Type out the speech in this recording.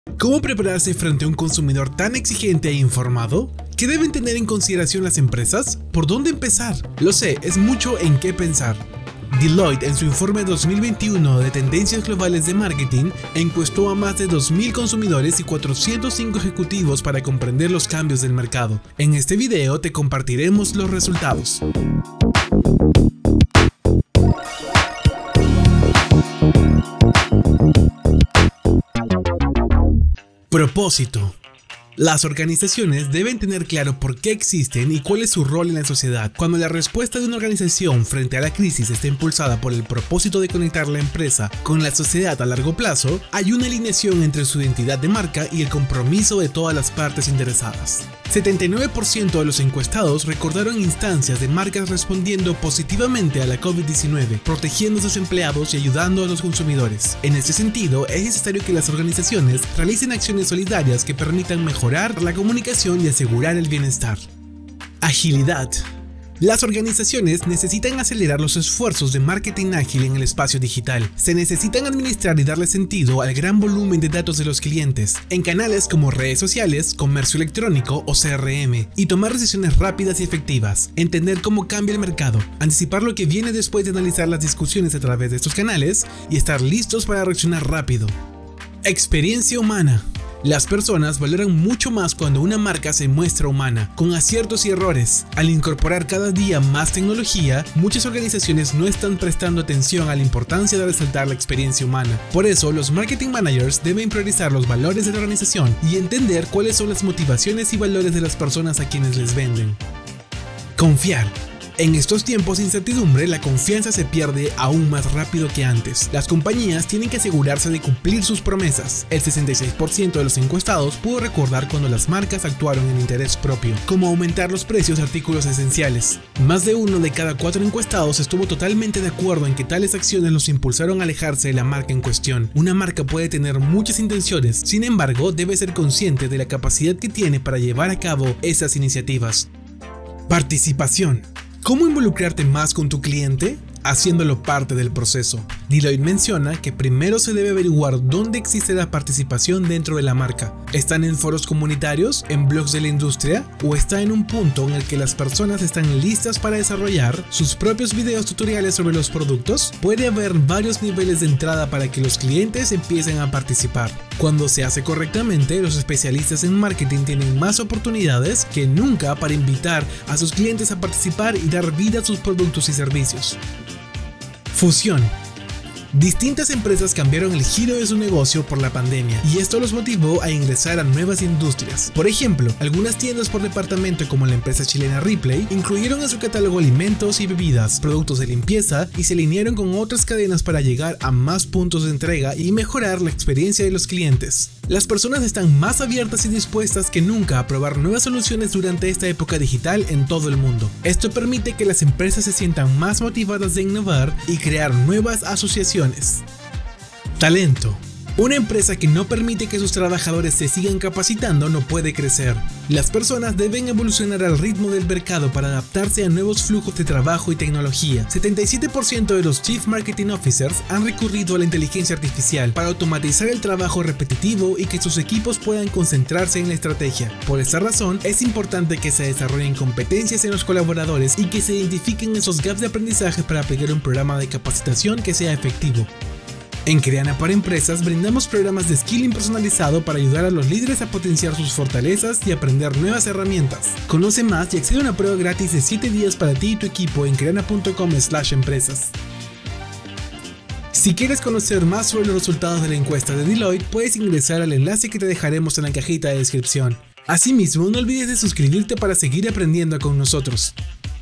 ¿Cómo prepararse frente a un consumidor tan exigente e informado? ¿Qué deben tener en consideración las empresas? ¿Por dónde empezar? Lo sé, es mucho en qué pensar. Deloitte, en su informe 2021 de Tendencias Globales de Marketing, encuestó a más de 2.000 consumidores y 405 ejecutivos para comprender los cambios del mercado. En este video te compartiremos los resultados. Propósito. Las organizaciones deben tener claro por qué existen y cuál es su rol en la sociedad. Cuando la respuesta de una organización frente a la crisis está impulsada por el propósito de conectar la empresa con la sociedad a largo plazo, hay una alineación entre su identidad de marca y el compromiso de todas las partes interesadas. 79% de los encuestados recordaron instancias de marcas respondiendo positivamente a la COVID-19, protegiendo a sus empleados y ayudando a los consumidores. En este sentido, es necesario que las organizaciones realicen acciones solidarias que permitan mejorar la comunicación y asegurar el bienestar. Agilidad. Las organizaciones necesitan acelerar los esfuerzos de marketing ágil en el espacio digital. Se necesitan administrar y darle sentido al gran volumen de datos de los clientes, en canales como redes sociales, comercio electrónico o CRM, y tomar decisiones rápidas y efectivas, entender cómo cambia el mercado, anticipar lo que viene después de analizar las discusiones a través de estos canales y estar listos para reaccionar rápido. Experiencia humana. Las personas valoran mucho más cuando una marca se muestra humana, con aciertos y errores. Al incorporar cada día más tecnología, muchas organizaciones no están prestando atención a la importancia de resaltar la experiencia humana. Por eso, los marketing managers deben priorizar los valores de la organización y entender cuáles son las motivaciones y valores de las personas a quienes les venden. Confiar. En estos tiempos de incertidumbre, la confianza se pierde aún más rápido que antes. Las compañías tienen que asegurarse de cumplir sus promesas. El 66% de los encuestados pudo recordar cuando las marcas actuaron en interés propio, como aumentar los precios de artículos esenciales. Más de 1 de cada 4 encuestados estuvo totalmente de acuerdo en que tales acciones los impulsaron a alejarse de la marca en cuestión. Una marca puede tener muchas intenciones, sin embargo, debe ser consciente de la capacidad que tiene para llevar a cabo esas iniciativas. Participación. ¿Cómo involucrarte más con tu cliente? Haciéndolo parte del proceso. Deloitte menciona que primero se debe averiguar dónde existe la participación dentro de la marca. ¿Están en foros comunitarios, en blogs de la industria o está en un punto en el que las personas están listas para desarrollar sus propios videos tutoriales sobre los productos? Puede haber varios niveles de entrada para que los clientes empiecen a participar. Cuando se hace correctamente, los especialistas en marketing tienen más oportunidades que nunca para invitar a sus clientes a participar y dar vida a sus productos y servicios. Fusión. Distintas empresas cambiaron el giro de su negocio por la pandemia y esto los motivó a ingresar a nuevas industrias. Por ejemplo, algunas tiendas por departamento como la empresa chilena Ripley incluyeron en su catálogo alimentos y bebidas, productos de limpieza y se alinearon con otras cadenas para llegar a más puntos de entrega y mejorar la experiencia de los clientes. Las personas están más abiertas y dispuestas que nunca a probar nuevas soluciones durante esta época digital en todo el mundo. Esto permite que las empresas se sientan más motivadas de innovar y crear nuevas asociaciones. Talento. Una empresa que no permite que sus trabajadores se sigan capacitando no puede crecer. Las personas deben evolucionar al ritmo del mercado para adaptarse a nuevos flujos de trabajo y tecnología. 77% de los Chief Marketing Officers han recurrido a la inteligencia artificial para automatizar el trabajo repetitivo y que sus equipos puedan concentrarse en la estrategia. Por esta razón, es importante que se desarrollen competencias en los colaboradores y que se identifiquen esos gaps de aprendizaje para aplicar un programa de capacitación que sea efectivo. En Creana para Empresas brindamos programas de skilling personalizado para ayudar a los líderes a potenciar sus fortalezas y aprender nuevas herramientas. Conoce más y accede a una prueba gratis de 7 días para ti y tu equipo en creana.com/empresas. Si quieres conocer más sobre los resultados de la encuesta de Deloitte, puedes ingresar al enlace que te dejaremos en la cajita de descripción. Asimismo, no olvides de suscribirte para seguir aprendiendo con nosotros.